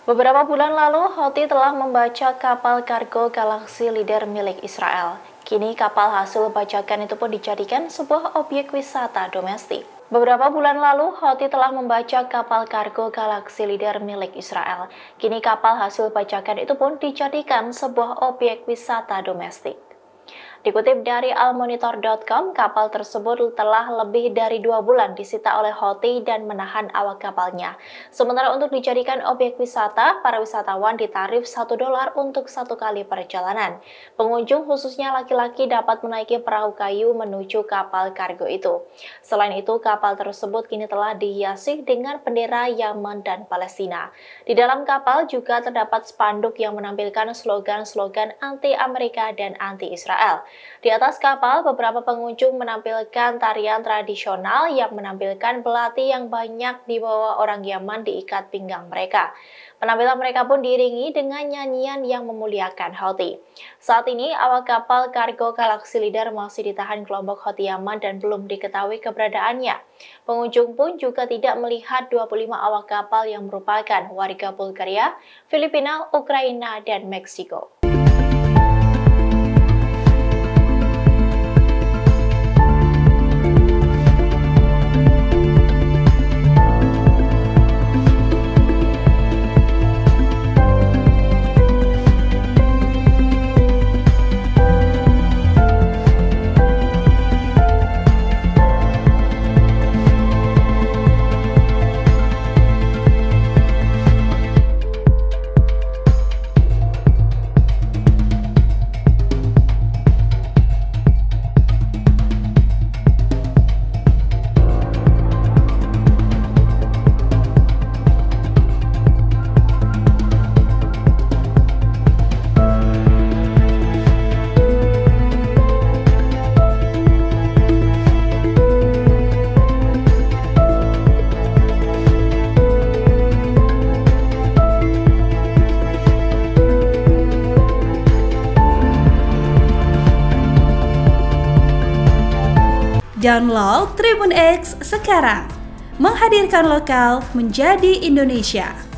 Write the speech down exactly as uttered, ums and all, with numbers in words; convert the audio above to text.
Beberapa bulan lalu, Houthi telah membaca kapal kargo Galaxy Leader milik Israel. Kini kapal hasil bajakan itu pun dijadikan sebuah objek wisata domestik. Beberapa bulan lalu, Houthi telah membaca kapal kargo Galaxy Leader milik Israel. Kini kapal hasil bajakan itu pun dijadikan sebuah objek wisata domestik. Dikutip dari al monitor dot com, kapal tersebut telah lebih dari dua bulan disita oleh Houthi dan menahan awak kapalnya. Sementara untuk dijadikan objek wisata, para wisatawan ditarif satu dolar untuk satu kali perjalanan. Pengunjung khususnya laki-laki dapat menaiki perahu kayu menuju kapal kargo itu. Selain itu, kapal tersebut kini telah dihiasi dengan bendera Yaman dan Palestina. Di dalam kapal juga terdapat spanduk yang menampilkan slogan-slogan anti-Amerika dan anti-Israel. Di atas kapal, beberapa pengunjung menampilkan tarian tradisional yang menampilkan belati yang banyak dibawa orang Yaman diikat pinggang mereka. Penampilan mereka pun diiringi dengan nyanyian yang memuliakan Houthi. Saat ini, awak kapal kargo Galaxy Leader masih ditahan kelompok Houthi Yaman dan belum diketahui keberadaannya. Pengunjung pun juga tidak melihat dua puluh lima awak kapal yang merupakan warga Bulgaria, Filipina, Ukraina, dan Meksiko. Download Tribun X sekarang, menghadirkan lokal menjadi Indonesia.